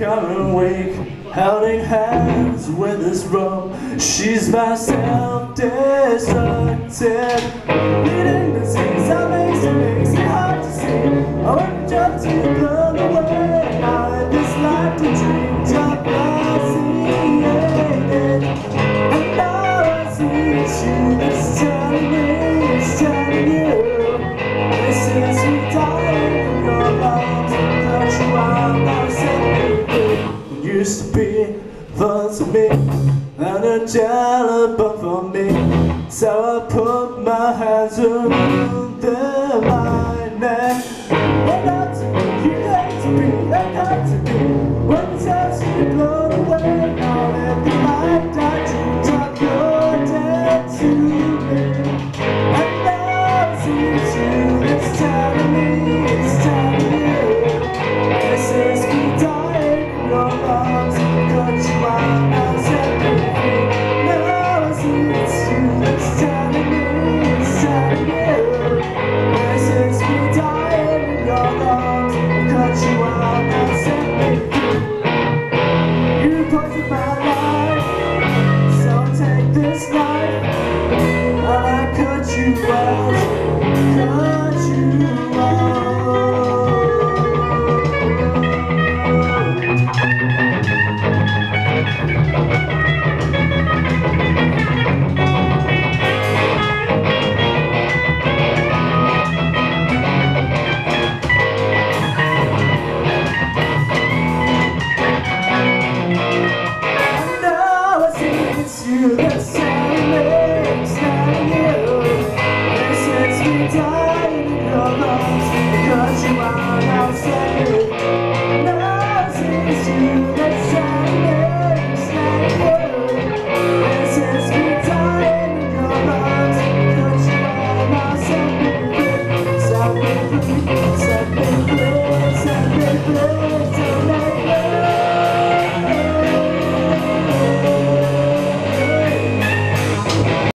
becoming weak, holding hands with this rope. She's my self-destructive, leading the seas that makes it hard to see. I want to jump to blown away. I let this life to dream top nauseated. And now I see it's you that's telling me, it's telling you. This is me dying in your arms, without you I'm not separate. Used to be fun to me, and a jelly but for me. So I put my hands around my neck. What not to be, you got to be, I got to be. When the time's you blown away, I'll let the